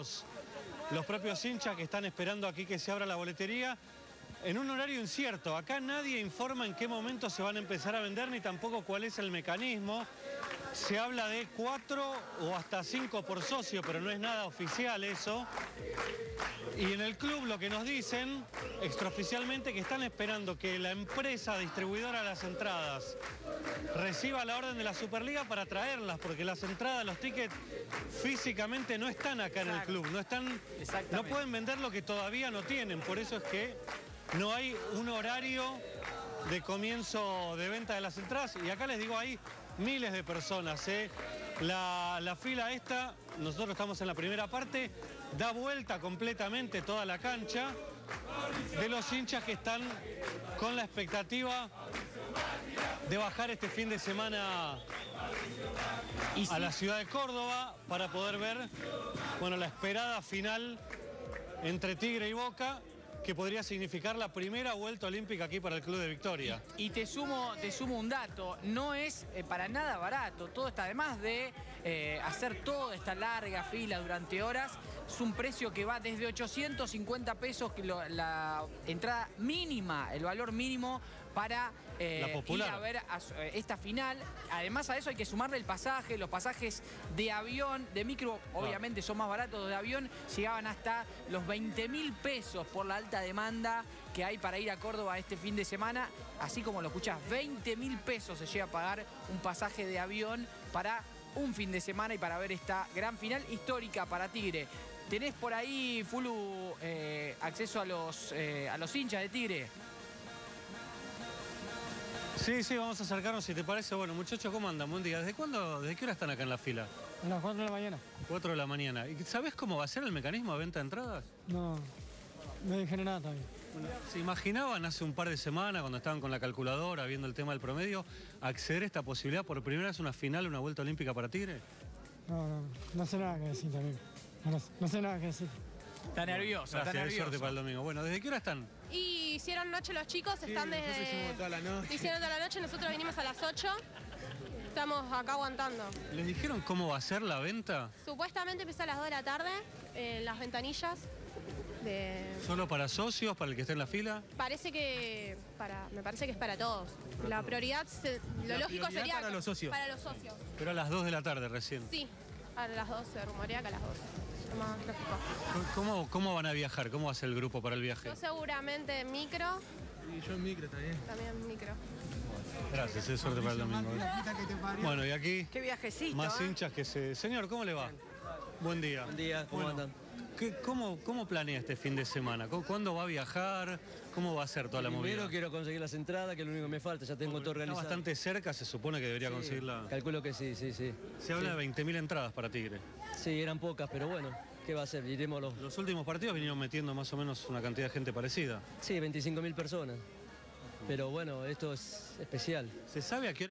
Los propios hinchas que están esperando aquí que se abra la boletería en un horario incierto. Acá nadie informa en qué momento se van a empezar a vender ni tampoco cuál es el mecanismo. Se habla de 4 o hasta 5 por socio, pero no es nada oficial eso. Y en el club lo que nos dicen extraoficialmente que están esperando que la empresa distribuidora de las entradas reciba la orden de la Superliga para traerlas, porque las entradas, los tickets físicamente no están acá en el club, no pueden vender lo que todavía no tienen, por eso es que no hay un horario de comienzo de venta de las entradas. Y acá les digo, hay miles de personas, La fila esta, nosotros estamos en la primera parte, da vuelta completamente toda la cancha de los hinchas que están con la expectativa de bajar este fin de semana a la ciudad de Córdoba para poder ver, bueno, la esperada final entre Tigre y Boca, que podría significar la primera vuelta olímpica aquí para el Club de Victoria. Y te sumo un dato, no es para nada barato, todo está, además de hacer toda esta larga fila durante horas, es un precio que va desde 850 pesos, la entrada mínima, el valor mínimo para ir a ver esta final. Además a eso hay que sumarle el pasaje, los pasajes de avión, de micro, obviamente son más baratos, de avión llegaban hasta los 20.000 pesos por la alta demanda que hay para ir a Córdoba este fin de semana. Así como lo escuchás, 20.000 pesos se llega a pagar un pasaje de avión para un fin de semana y para ver esta gran final histórica para Tigre. ¿Tenés por ahí, Fulu, acceso a los hinchas de Tigre? Sí, vamos a acercarnos si te parece. Bueno, muchachos, ¿cómo andan? Buen día. ¿Desde qué hora están acá en la fila? A las 4 de la mañana. 4 de la mañana. ¿Y sabés cómo va a ser el mecanismo de venta de entradas? No me dijeron nada todavía. Bueno, ¿se imaginaban hace un par de semanas, cuando estaban con la calculadora, viendo el tema del promedio, acceder a esta posibilidad por primera vez una final, una vuelta olímpica para Tigre? No sé nada que decir también. No sé nada que decir. Está nervioso, Gracias, está nervioso. Suerte para el domingo. Bueno, ¿desde qué hora están? Y hicieron noche los chicos, están desde... Nosotros hicimos toda la noche. Hicieron toda la noche, nosotros vinimos a las 8. Estamos acá aguantando. ¿Les dijeron cómo va a ser la venta? Supuestamente empieza a las 2 de la tarde, las ventanillas de... ¿Solo para socios, para el que esté en la fila? Me parece que es para todos. La prioridad, lo lógico sería... para los socios. Para los socios. Pero a las 2 de la tarde recién. Sí, a las 2 se rumorea que a las 2. Lo más lógico. ¿Cómo van a viajar? ¿Cómo va a ser el grupo para el viaje? Yo seguramente en micro. Y yo en micro también. También micro. Gracias, suerte para el domingo. Bueno, y aquí Qué viajecito. más hinchas que se... Señor, ¿cómo le va? Buen día. Buen día, ¿cómo andan? ¿Cómo planea este fin de semana? ¿Cuándo va a viajar? ¿Cómo va a ser toda la movida? Primero quiero conseguir las entradas, que es lo único que me falta, ya tengo todo Está realizado. bastante cerca, se supone que debería conseguirla. Calculo que sí. Se habla de 20.000 entradas para Tigre. Sí, eran pocas, pero bueno, ¿qué va a ser? Iremos Los últimos partidos vinieron metiendo más o menos una cantidad de gente parecida. Sí, 25.000 personas. Pero bueno, esto es especial. ¿Se sabe a qué hora